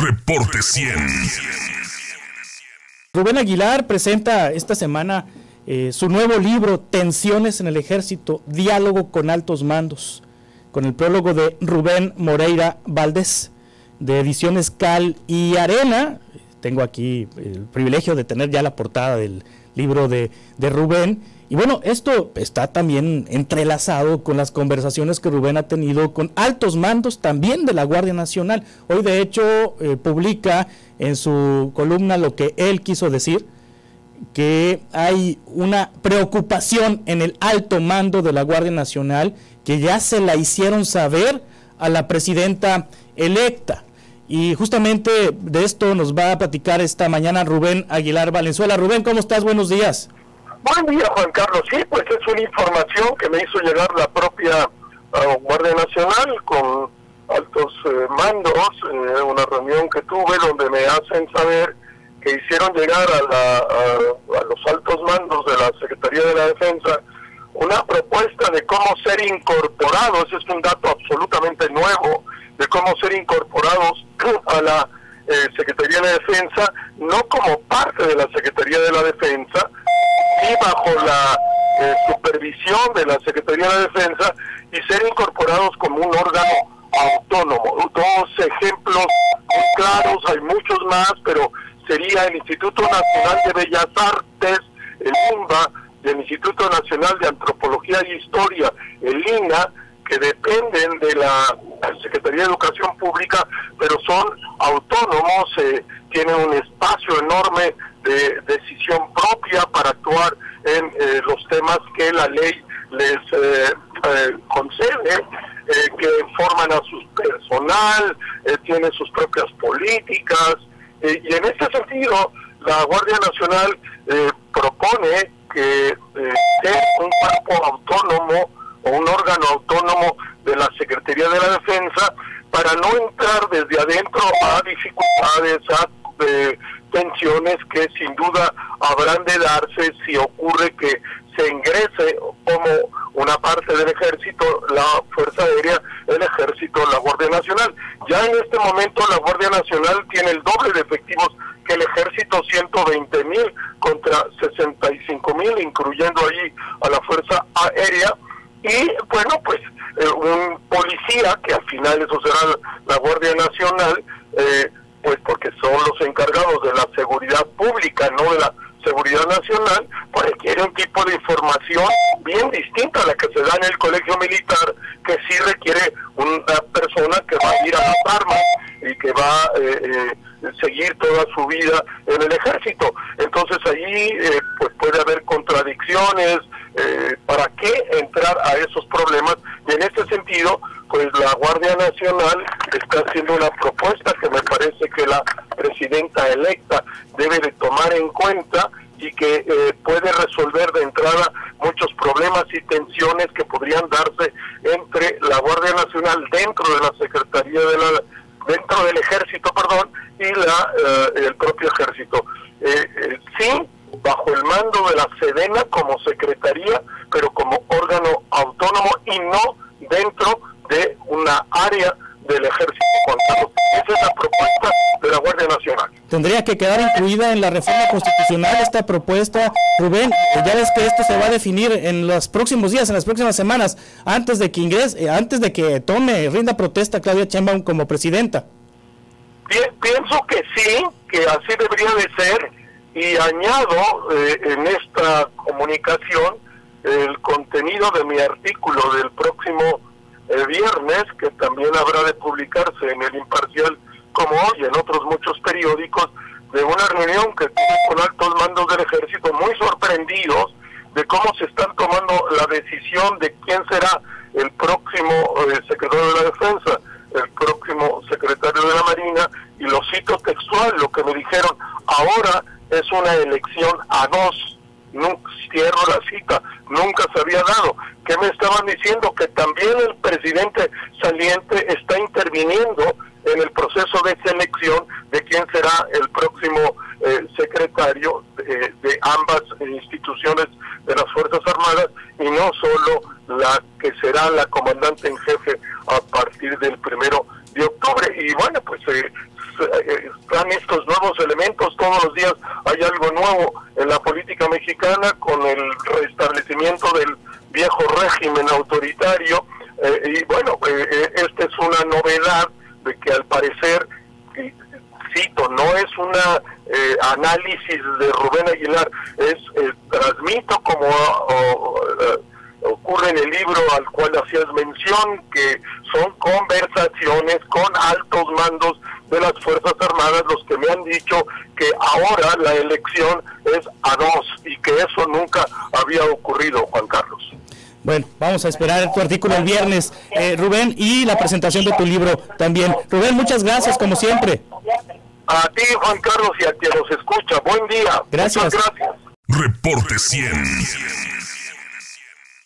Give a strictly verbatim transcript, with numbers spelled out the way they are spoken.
Reporte cien. Rubén Aguilar presenta esta semana eh, su nuevo libro, Tensiones en el Ejército, Diálogo con Altos Mandos, con el prólogo de Rubén Moreira Valdés, de Ediciones Cal y Arena. Tengo aquí el privilegio de tener ya la portada del libro de, de Rubén. Y bueno, esto está también entrelazado con las conversaciones que Rubén ha tenido con altos mandos también de la Guardia Nacional. Hoy de hecho eh, publica en su columna lo que él quiso decir, que hay una preocupación en el alto mando de la Guardia Nacional que ya se la hicieron saber a la presidenta electa. Y justamente de esto nos va a platicar esta mañana Rubén Aguilar Valenzuela. Rubén, ¿cómo estás? Buenos días. Buen día, Juan Carlos. Sí, pues es una información que me hizo llegar la propia uh, Guardia Nacional con altos uh, mandos, eh, una reunión que tuve donde me hacen saber que hicieron llegar a, la, a, a los altos mandos de la Secretaría de la Defensa una propuesta de cómo ser incorporados, es un dato absolutamente nuevo, de cómo ser incorporados a la eh, Secretaría de la Defensa, no como parte de la Secretaría de la Defensa, y bajo la eh, supervisión de la Secretaría de la Defensa, y ser incorporados como un órgano autónomo. Dos ejemplos muy claros, hay muchos más, pero sería el Instituto Nacional de Bellas Artes, el INBA, y el Instituto Nacional de Antropología e Historia, el INAH, que dependen de la Secretaría de Educación Pública, pero son autónomos, eh, tienen un espacio enorme de decisión propia para actuar en eh, los temas que la ley les eh, eh, concede, eh, que forman a su personal, eh, tienen sus propias políticas, eh, y en este sentido la Guardia Nacional eh, propone que eh, sea un cuerpo autónomo o un órgano autónomo de la Secretaría de la Defensa para no entrar desde adentro a dificultades, a eh, tensiones que sin duda habrán de darse si ocurre que se ingrese como una parte del ejército, la Fuerza Aérea, el ejército, la Guardia Nacional. Ya en este momento la Guardia Nacional tiene el doble de efectivos que el ejército, ciento veinte mil contra sesenta y cinco mil, incluyendo allí a la Fuerza Aérea. Y bueno, pues eh, un policía, que al final eso será la Guardia Nacional, eh, pues porque son los encargados de la seguridad pública, no de la seguridad nacional, pues requiere un tipo de información bien distinta a la que se da en el colegio militar, que sí requiere una persona que va a ir a las armas y que va a eh, eh, seguir toda su vida en el ejército. Entonces allí eh, pues puede haber contradicciones. Eh, ¿Para qué entrar a esos problemas? Y en este sentido, pues la Guardia Nacional está haciendo una propuesta que me parece que la presidenta electa debe de tomar en cuenta y que eh, puede resolver de entrada muchos problemas y tensiones que podrían darse entre la Guardia Nacional dentro de la Secretaría de la dentro del Ejército, perdón, y la eh, el propio Ejército. Eh, eh, sí, bajo el mando de la Sedena como secretaría, pero como órgano autónomo y no dentro de una área del Ejército. Esa es la propuesta de la Guardia Nacional. ¿Tendría que quedar incluida en la reforma constitucional esta propuesta, Rubén? Ya ves que esto se va a definir en los próximos días, en las próximas semanas, antes de que ingrese, antes de que tome, rinda protesta Claudia Sheinbaum como presidenta. Pienso que sí, que así debería de ser. Y añado eh, en esta comunicación el contenido de mi artículo del próximo eh, viernes, que también habrá de publicarse en El Imparcial como hoy, en otros muchos periódicos, de una reunión que tuve con altos mandos del Ejército muy sorprendidos de cómo se están tomando la decisión de quién será el próximo eh, secretario de la Defensa, el próximo secretario de la Marina, y lo cito textual, lo que me dijeron: ahora es una elección a dos, no, cierro la cita, nunca se había dado. ¿Qué me estaban diciendo? Que también el presidente saliente está interviniendo en el proceso de selección de quién será el próximo eh, secretario de, de ambas instituciones de las Fuerzas Armadas, y no solo la que será la comandante en jefe a partir del primero de octubre. Y bueno, pues eh, eh, están estos nuevos elementos, todos los días hay algo nuevo en la política mexicana con el restablecimiento del viejo régimen autoritario, eh, y bueno, eh, esta es una novedad de que al parecer, cito, no es una eh, análisis de Rubén Aguilar, es eh, transmito como o, o, ocurre en el libro al cual hacías mención, que son conversaciones con altos mandos de las Fuerzas Armadas los que me han dicho que ahora la elección es a dos y que eso nunca había ocurrido, Juan Carlos. Bueno, vamos a esperar tu artículo el viernes, eh, Rubén, y la presentación de tu libro también. Rubén, muchas gracias, como siempre. A ti, Juan Carlos, y a quien nos escucha. Buen día. Gracias. Muchas gracias. Reporte cien.